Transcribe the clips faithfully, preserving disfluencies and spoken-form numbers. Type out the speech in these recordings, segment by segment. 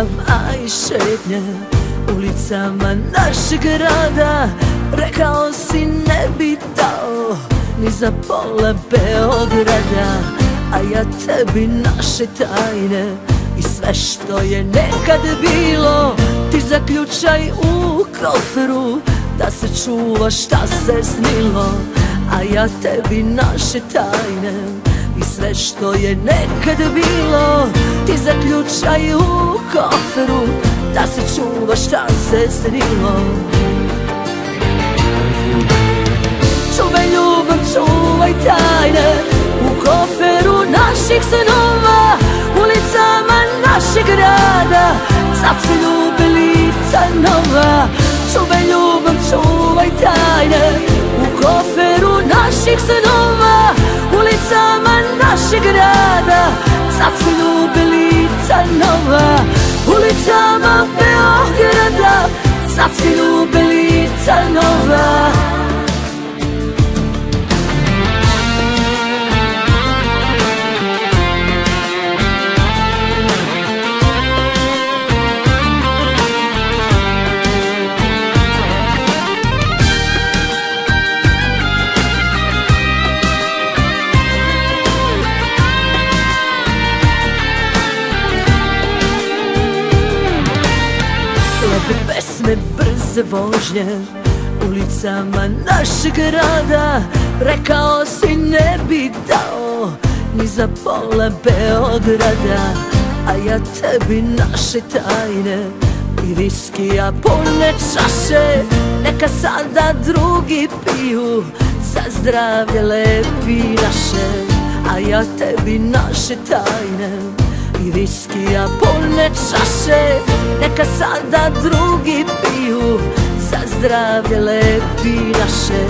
ljubav, a i šetnje ulicama našeg grada. Rekao si ne bi dao ni za pola Beograda, a ja tebi naše tajne i sve što je nekad bilo ti zaključaj u koferu, da se čuva šta se snilo. A ja tebi naše tajne i sve što je nekad bilo ti zaključaj u koferu, da se čuva šta se snilo. Čuvaj ljubav, čuvaj tajne u koferu naših snova, ulicama našeg grada sad se ljube lica nova. Čuvaj ljubav, čuvaj tajne u koferu naših snova, ulicama našeg grada sad se ljube lica nova. Ulicama Beograda sad se ljube lica nova. Lepe pesme, brze vožnje ulicama našeg grada. Rekao si ne bi dao ni za pola Beograda, a ja tebi naše tajne i viskija pune čaše neka sada drugi piju za zdravlje lepi naše. A ja tebi naše tajne i viskija pune čaše neka sada drugi piju za zdravlje lepi naše.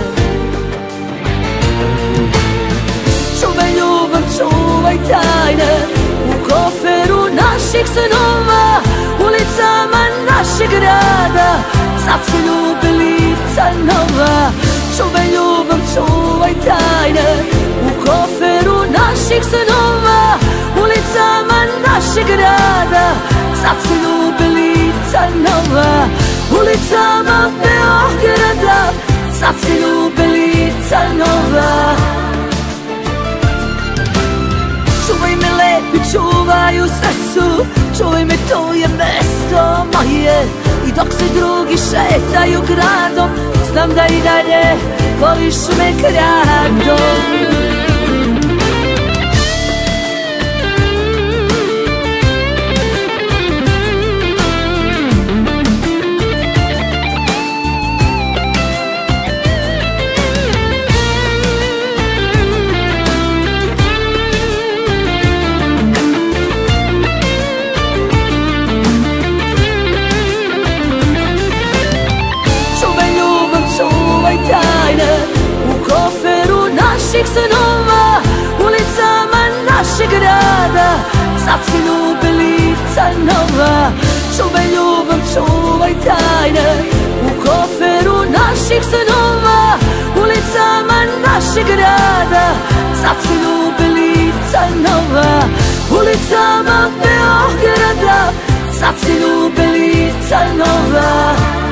Čuvaj ljubav, čuvaj tajne u koferu naših snova, ulicama našeg grada sad se ljube lica nova. Čuvaj ljubav, čuvaj tajne u koferu naših snova, ulicama našeg grada sad se ljube lica nova. Ulicama Beograda sad se ljube lica nova. Čuvaj me lepi, čuvaj u srcu, čuvaj me, to je mesto moje. I dok se drugi šetaju gradom, znam da i dalje voliš me kradom. Naših snova, ulicama našeg grada sad se ljube lica nova. Čuvaj ljubav, čuvaj tajne u koferu naših snova, ulicama našeg grada sad se ljube lica nova. Ulicama Beograda sad se ljube lica nova.